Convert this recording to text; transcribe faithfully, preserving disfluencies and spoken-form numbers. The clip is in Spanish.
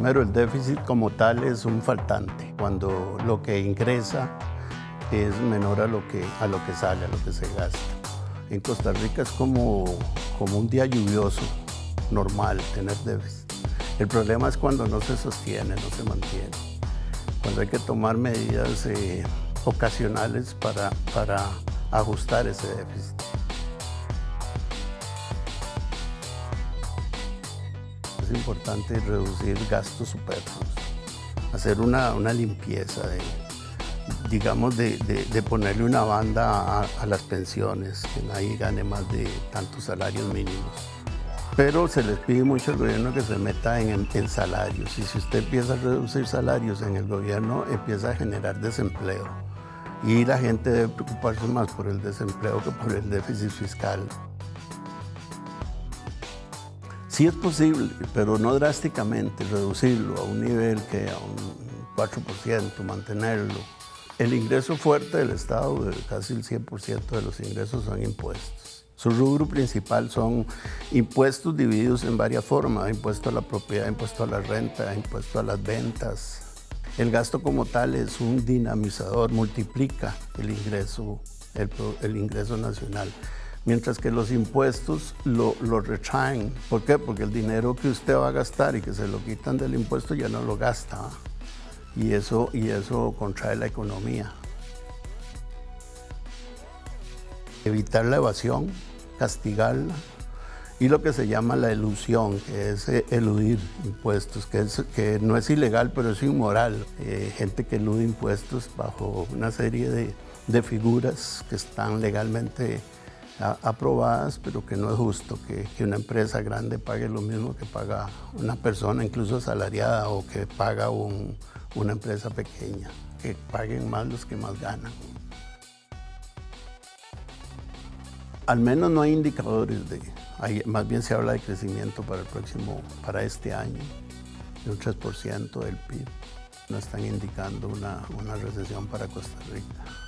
Primero, el déficit como tal es un faltante, cuando lo que ingresa es menor a lo que, a lo que sale, a lo que se gasta. En Costa Rica es como, como un día lluvioso, normal, tener déficit. El problema es cuando no se sostiene, no se mantiene. Cuando hay que tomar medidas eh, ocasionales para, para ajustar ese déficit. Es importante reducir gastos superfluos, hacer una, una limpieza, de, digamos, de, de, de ponerle una banda a, a las pensiones, que nadie gane más de tantos salarios mínimos. Pero se les pide mucho al gobierno que se meta en, en salarios, y si usted empieza a reducir salarios en el gobierno, empieza a generar desempleo. Y la gente debe preocuparse más por el desempleo que por el déficit fiscal. Sí es posible, pero no drásticamente, reducirlo a un nivel que a un cuatro por ciento, mantenerlo. El ingreso fuerte del Estado, casi el cien por ciento de los ingresos son impuestos. Su rubro principal son impuestos divididos en varias formas: impuesto a la propiedad, impuesto a la renta, impuesto a las ventas. El gasto como tal es un dinamizador, multiplica el ingreso, el, el ingreso nacional. Mientras que los impuestos lo, lo retraen. ¿Por qué? Porque el dinero que usted va a gastar y que se lo quitan del impuesto ya no lo gasta. Y eso, y eso contrae la economía. Evitar la evasión, castigarla. Y lo que se llama la elusión, que es eludir impuestos, que, es, que no es ilegal, pero es inmoral. Eh, gente que elude impuestos bajo una serie de, de figuras que están legalmente aprobadas, pero que no es justo que, que una empresa grande pague lo mismo que paga una persona, incluso asalariada, o que paga un, una empresa pequeña, que paguen más los que más ganan. Al menos no hay indicadores de, hay, más bien se habla de crecimiento para el próximo, para este año, de un tres por ciento del P I B. No están indicando una, una recesión para Costa Rica.